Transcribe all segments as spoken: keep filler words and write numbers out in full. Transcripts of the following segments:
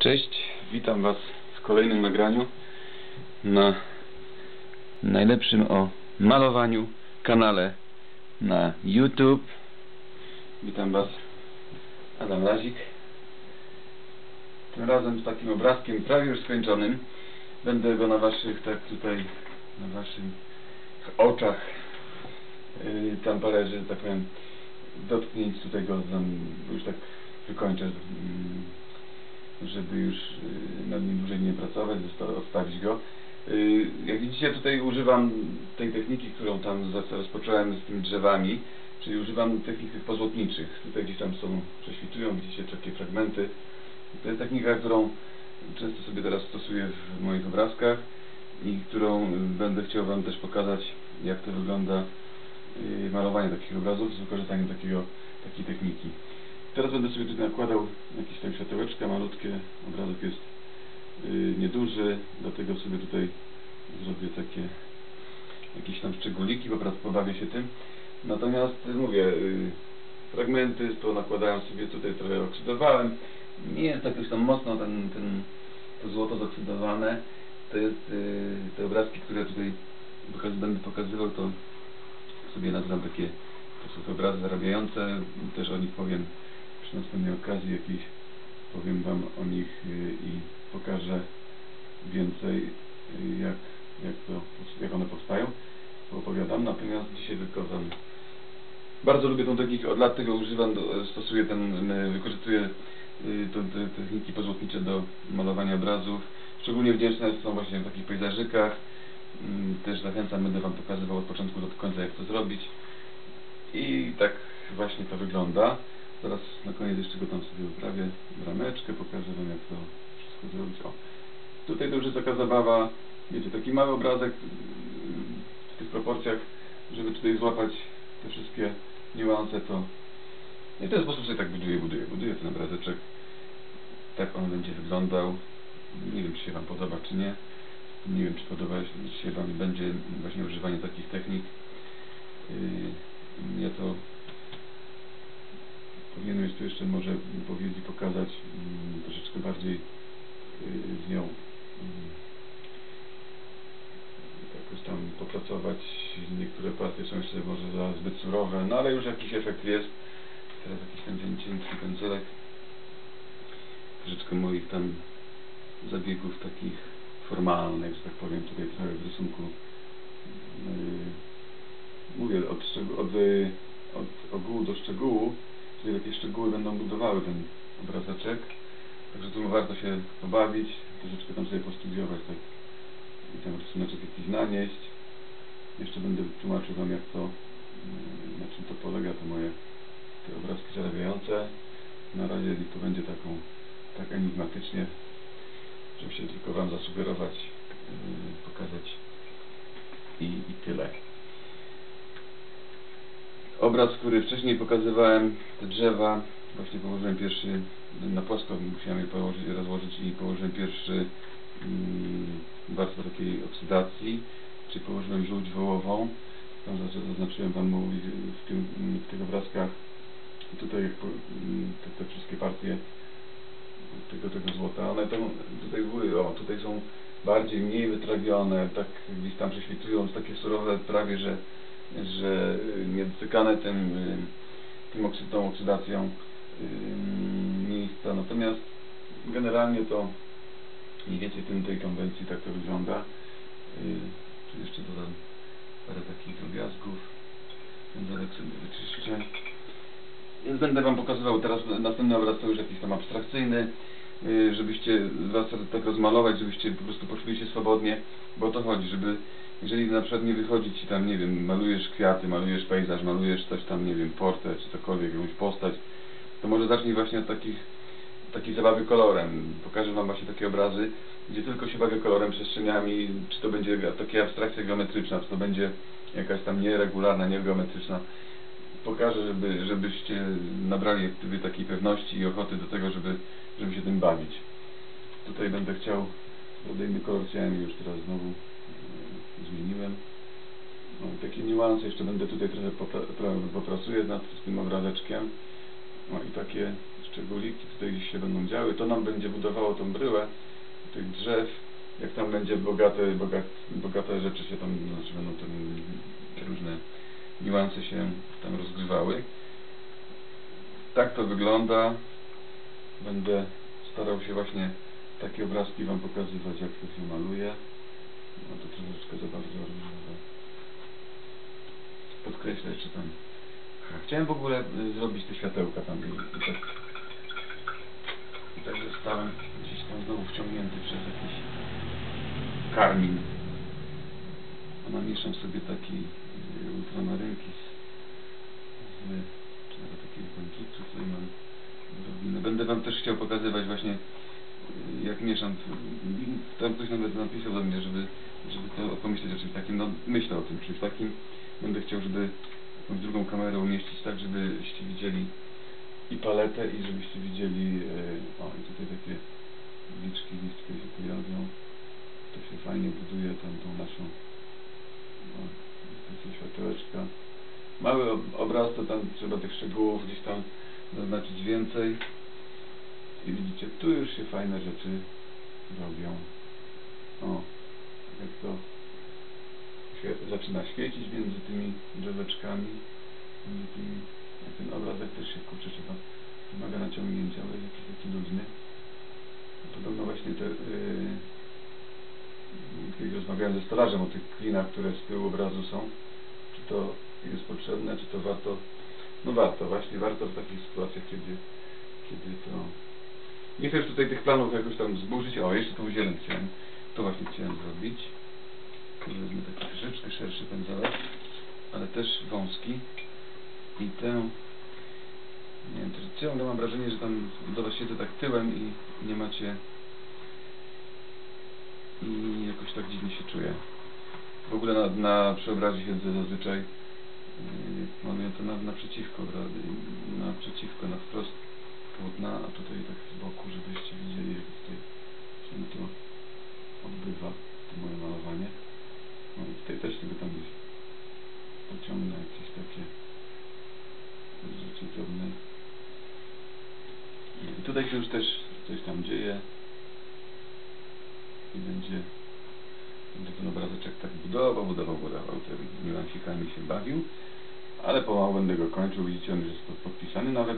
Cześć, witam Was w kolejnym nagraniu na najlepszym o malowaniu kanale na YouTube. Witam Was, Adam Lazik. Tym razem z takim obrazkiem prawie już skończonym. Będę go na Waszych, tak tutaj, na Waszych oczach, yy, tam parę, że tak powiem, dotknięć tutaj go tam już tak wykończę, yy, żeby już yy, nad nim dłużej nie pracować, odstawić go. Yy, jak widzicie, tutaj używam tej techniki, którą tam rozpocząłem z tymi drzewami, czyli używam technik tych pozłotniczych. Tutaj gdzieś tam są, prześwitują, widzicie takie fragmenty. To jest technika, którą często sobie teraz stosuję w moich obrazkach i którą będę chciał Wam też pokazać, jak to wygląda yy, malowanie takich obrazów z wykorzystaniem takiego, takiej techniki. Teraz będę sobie tutaj nakładał jakieś tam światełeczka malutkie. Obrazek jest yy, nieduży, dlatego sobie tutaj zrobię takie jakieś tam szczególiki, pobawię się tym. Natomiast mówię, yy, fragmenty to nakładałem sobie tutaj, trochę oksydowałem. Nie jest tak już tam mocno ten, ten, to złoto zoksydowane. To jest yy, te obrazki, które tutaj pokaz, będę pokazywał, to sobie nazywam takie, to są te obrazy zarabiające. Też o nich powiem przy następnej okazji jakiejś, powiem Wam o nich yy, i pokażę więcej, yy, jak, jak, to, jak one powstają. Opowiadam, natomiast dzisiaj tylko Wam bardzo lubię tą technikę, od lat tego używam, do, stosuję ten, wykorzystuję yy, to, te techniki pozłotnicze do malowania obrazów. Szczególnie wdzięczne są właśnie w takich pejzażykach. Yy, też zachęcam, będę Wam pokazywał od początku do końca, jak to zrobić. I tak właśnie to wygląda. Zaraz na koniec jeszcze go tam sobie uprawię, rameczkę, pokażę Wam, jak to wszystko zrobić. O, tutaj to już jest taka zabawa, wiecie, taki mały obrazek w tych proporcjach, żeby tutaj złapać te wszystkie niuanse, to i w ten sposób sobie tak buduję, buduję, buduję ten obrazeczek. Tak on będzie wyglądał. Nie wiem, czy się Wam podoba, czy nie. Nie wiem, czy podoba się Wam będzie właśnie używanie takich technik. Yy, ja to powinienem jest tu jeszcze może powiedzieć, pokazać yy, troszeczkę bardziej yy, z nią yy, jakoś tam popracować. Niektóre partie są jeszcze może za zbyt surowe, no ale już jakiś efekt jest. Teraz jakiś tam cienki pędzelek. Troszeczkę moich tam zabiegów takich formalnych, że tak powiem, tutaj trochę w rysunku. Yy, mówię od, od, od ogółu do szczegółu, czyli takie szczegóły będą budowały ten obrazeczek. Także tu warto się pobawić, troszeczkę tam sobie postudiować, tak, i ten rysuneczek jakiś nanieść. Jeszcze będę tłumaczył Wam, jak to, yy, na czym to polega, to moje te obrazki zarabiające. Na razie to będzie taką, tak enigmatycznie, żeby się tylko Wam zasugerować, yy, pokazać i, i tyle. Obraz, który wcześniej pokazywałem, te drzewa, właśnie położyłem pierwszy na płasko, musiałem je położyć, rozłożyć i położyłem pierwszy yy, warstwę takiej oksydacji, czyli położyłem żółć wołową. Tam zaznaczyłem Wam w, tym, w tych obrazkach tutaj jak po, te, te wszystkie partie tego, tego złota. One to tutaj były, o, tutaj są bardziej, mniej wytrawione, tak gdzieś tam prześwitują, takie surowe prawie, że, że niedotykane tym, tym oksyd, tą oksydacją yy, miejsca. Natomiast generalnie to mniej więcej tym, tej konwencji tak to wygląda. Yy, tu jeszcze dodam parę takich drobiazgów. Pędzelek sobie wyczyszczę. Więc będę Wam pokazywał teraz następny obraz, to już jakiś tam abstrakcyjny, yy, żebyście Was tak rozmalować, żebyście po prostu poczuli się swobodnie, bo o to chodzi, żeby jeżeli na przykład nie wychodzi Ci tam, nie wiem, malujesz kwiaty, malujesz pejzaż, malujesz coś tam, nie wiem, portret czy cokolwiek, jakąś postać, to może zacznij właśnie od takich, takiej zabawy kolorem. Pokażę Wam właśnie takie obrazy, gdzie tylko się bawię kolorem, przestrzeniami, czy to będzie taka abstrakcja geometryczna, czy to będzie jakaś tam nieregularna, niegeometryczna. Pokażę, żeby, żebyście nabrali aktywy takiej pewności i ochoty do tego, żeby, żeby się tym bawić. Tutaj będę chciał, inny kolor chciałem już teraz znowu e, zmieniłem. No, takie niuanse jeszcze będę tutaj trochę popra popracuję nad tym obrazeczkiem. No i takie szczególiki tutaj się będą działy. To nam będzie budowało tą bryłę tych drzew. Jak tam będzie bogate, bogat, bogate rzeczy się tam, znaczy będą tam różne niuanse się tam rozgrywały. Tak to wygląda. Będę starał się właśnie takie obrazki wam pokazywać, jak to się maluje. No to troszeczkę za bardzo różowe. Podkreślę, czy tam... Ha, chciałem w ogóle y, zrobić te światełka tam i, i tak... I tak zostałem gdzieś tam znowu wciągnięty przez jakiś karmin. A namieszam sobie taki y, ultramarynki z, z... czy nawet takiego błękitu tutaj mam drobinę. Będę wam też chciał pokazywać właśnie y, jak mieszam. Tam ktoś nawet napisał do mnie, żeby, żeby to pomyśleć o czymś takim. No myślę o tym czymś takim. Będę chciał, żeby jakąś drugą kamerę umieścić tak, żebyście widzieli i paletę, i żebyście widzieli, yy, o i tutaj takie liczki, liczki się pojawią. To się fajnie buduje tam tą naszą, no, takie światełeczka. Mały ob obraz, to tam trzeba tych szczegółów gdzieś tam zaznaczyć więcej. I widzicie, tu już się fajne rzeczy robią. O, jak to się zaczyna świecić między tymi drzeweczkami, między tymi, jak ten obrazek też się kurczę trzeba, wymaga naciągnięcia, ale jest jakiś taki luźny. Podobno właśnie te, yy, kiedyś rozmawiałem ze stolarzem o tych klinach, które z tyłu obrazu są, czy to jest potrzebne, czy to warto, no warto, właśnie warto w takich sytuacjach, kiedy, kiedy to, nie chcę już tutaj tych planów jakoś tam zburzyć. O, jeszcze tą zieleń chciałem, to właśnie chciałem zrobić. Wezmę taki troszeczkę szerszy pędzelek, ale też wąski. I tę, nie wiem, ciągle mam wrażenie, że tam dobra siedzę tak tyłem i nie macie, i jakoś tak dziwnie się czuję. W ogóle na, na przy obrazie siedzę zazwyczaj, yy, mam to na, naprzeciwko, naprzeciwko, na wprost płótna, a tutaj tak z boku, żebyście widzieli, jak tutaj się to odbywa, to moje malowanie. No i tutaj też sobie tam gdzieś pociągnę jakieś takie rzeczy drobne. I tutaj się już też coś tam dzieje i będzie, będzie ten obrazeczek tak budował, budował, budował, tymi niuansikami się bawił, ale pomału będę go kończył. Widzicie, on już jest podpisany nawet.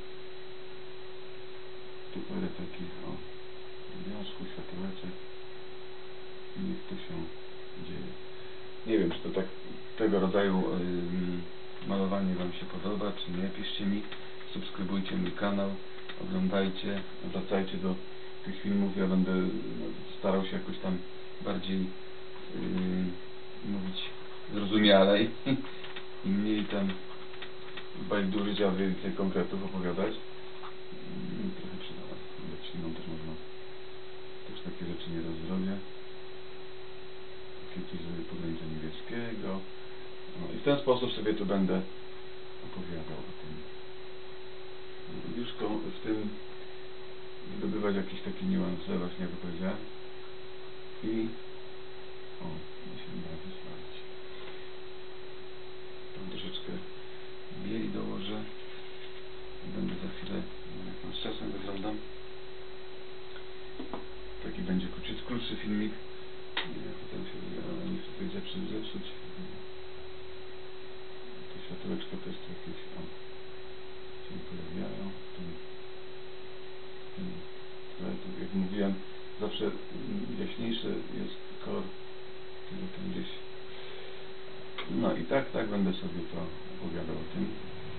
Tu parę takich, o, wiązków, światełeczek i niech to się dzieje. Nie wiem, czy to tak tego rodzaju yy, malowanie wam się podoba, czy nie. Piszcie mi, subskrybujcie mój kanał, oglądajcie, wracajcie do tych filmów. Ja będę no, starał się jakoś tam bardziej yy, mówić zrozumialej i mniej tam bajdurzyć, a więcej konkretów opowiadać. Yy, trochę przydała. Śliną też można. Też takie rzeczy nieraz zrobię. Kiedyś zrobię podręczę niebieskiego. No i w ten sposób sobie tu będę opowiadał o tym. Już w tym zdobywać jakieś takie niuanse, właśnie jak powiedziałem. I o, mi się bawić, bawić. Tam troszeczkę bieli dołożę. Będę za chwilę, jak z czasem wyglądam. Taki będzie krótszy, krótszy filmik. Nie, potem się nie chcę tutaj zepsuć, zepsuć. Te światełeczka też tu jakieś o, się pojawiają. Ten, ten, tu, jak mówiłem, zawsze jaśniejszy jest kolor, który tam gdzieś. No i tak, tak będę sobie to opowiadał o tym.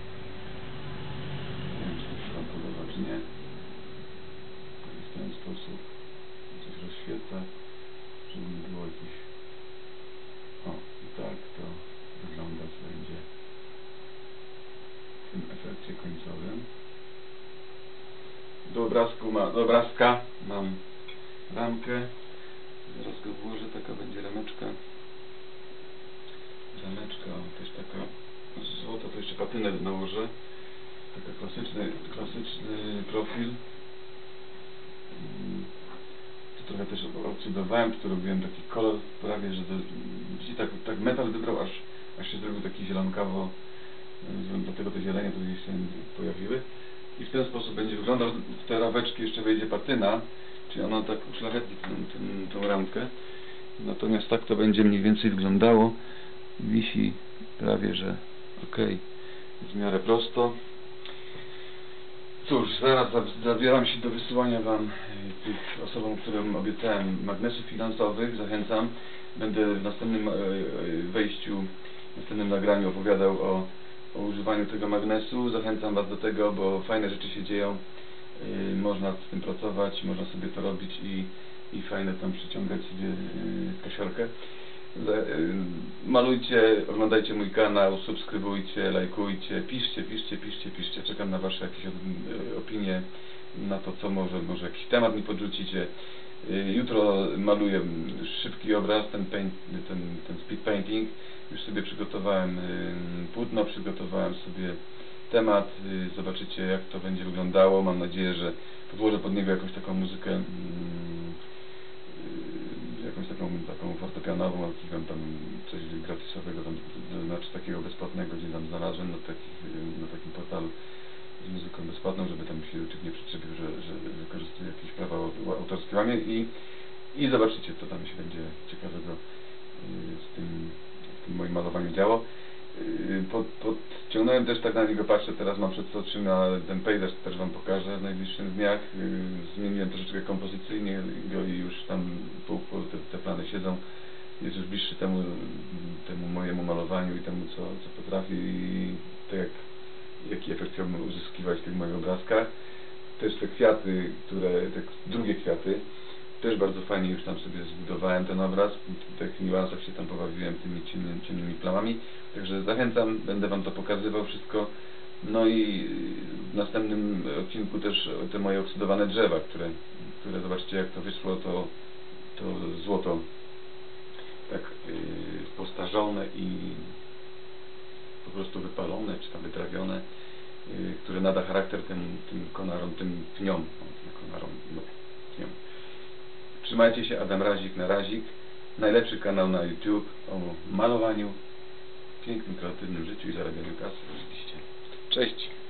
Nie wiem, czy to się wam podoba, czy nie. W ten sposób coś rozświetla, żeby nie było jakichś... O, i tak to wyglądać będzie w tym efekcie końcowym. Do obrazku ma, do obrazka mam ramkę. Zaraz go włożę, taka będzie rameczka. Rameczka, o, też taka złota, to jeszcze patynę nałożę. Taka klasyczny, klasyczny profil. Tu trochę też oksydowałem, tu robiłem taki kolor prawie, że to, widzicie, tak, tak metal wybrał, aż, aż się zrobił taki zielonkawo, dlatego te zielenie tu gdzieś się pojawiły. i w ten sposób będzie wyglądał. W te raweczki jeszcze wejdzie patyna, czyli ona tak uszlachetni tę ramkę. Natomiast tak to będzie mniej więcej wyglądało. Wisi prawie, że ok, w miarę prosto. Cóż, zaraz zabieram się do wysyłania Wam tych osobom, którym obiecałem magnesów finansowych. Zachęcam. Będę w następnym wejściu, w następnym nagraniu opowiadał o, o używaniu tego magnesu. Zachęcam Was do tego, bo fajne rzeczy się dzieją. Można z tym pracować, można sobie to robić i, i fajne tam przyciągać sobie kasiorkę. Malujcie, oglądajcie mój kanał, subskrybujcie, lajkujcie, piszcie, piszcie, piszcie, piszcie. Czekam na Wasze jakieś opinie, na to, co może, może jakiś temat mi podrzucicie. Jutro maluję szybki obraz, ten, paint, ten, ten speed painting. Już sobie przygotowałem płótno, przygotowałem sobie temat. Zobaczycie, jak to będzie wyglądało. Mam nadzieję, że podłożę pod niego jakąś taką muzykę, jakąś taką, taką fortepianową, jakiś tam, tam coś gratisowego, tam, znaczy takiego bezpłatnego, gdzie tam znalazłem na, takich, na takim portalu z muzyką bezpłatną, żeby tam się nikt nie przyczepił, że, że wykorzystuję jakieś prawa autorskie łamie i, i zobaczycie, co tam się będzie ciekawego z tym, z tym moim malowaniu działo. Pod, podciągnąłem też, tak na niego patrzę, teraz mam przed oczyma ten pejzaż, też Wam pokażę w najbliższych dniach. Zmieniłem troszeczkę kompozycyjnie go i już tam po, po te, te plany siedzą. Jest już bliższy temu, temu mojemu malowaniu i temu, co, co potrafię i tak jak, jaki efekt chciałbym uzyskiwać w tych moich obrazkach. Też te kwiaty, które, te drugie kwiaty, też bardzo fajnie już tam sobie zbudowałem ten obraz. W tych niuansach się tam pobawiłem tymi ciemnymi, ciemnymi plamami. Także zachęcam, będę Wam to pokazywał wszystko. No i w następnym odcinku też te moje oksydowane drzewa, które, które zobaczcie, jak to wyszło, to, to złoto tak yy, postarzone i po prostu wypalone, czy tam wytrawione, yy, które nada charakter tym, tym konarom, tym pniom. O, konarom, no, pniom. Trzymajcie się, Adam Razik na Razik. Najlepszy kanał na YouTube o malowaniu, pięknym, kreatywnym życiu i zarabianiu kasy oczywiście. Cześć!